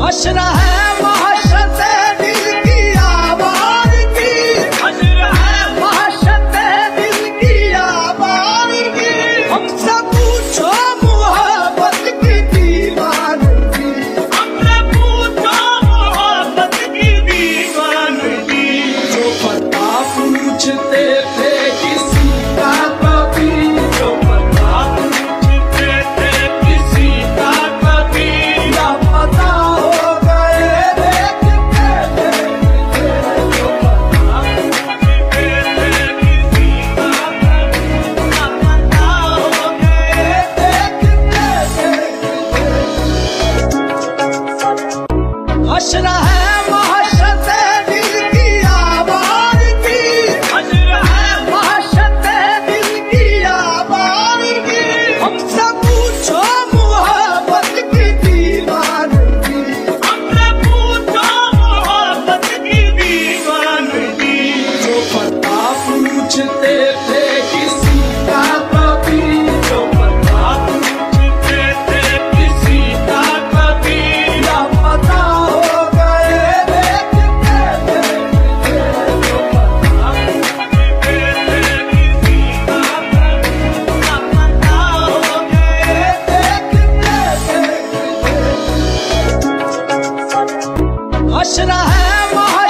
Hush रहे महशते दिल की आवाज़ की, हश रहे महशते दिल की आवाज़ की। हमसे पूछो मोहब्बत की दीवानगी, हमसे पूछो मोहब्बत की दीवानगी। जो पता पूछते थे किसी का कभी, जो पता पूछते थे किसी का कभी, या पता हो गए देखते देखते। जो पता पूछते थे किसी का कभी, या पता हो गए देखते देखते। हश रहे महशते दिल की आवाज़ की, हश रहे महशते दिल की आवाज़ की। हमसे पूछो मोहब्बत की दीवानगी, हमसे पूछो मोहब्बत की दीवानगी। जो पता पूछते थे किसी का कभी, जो पता पूछते थे किसी का कभी, या पता हो गए देखते देखते। जो पता पूछते थे किसी का कभी, या पता हो गए देखते देखते। हश रहे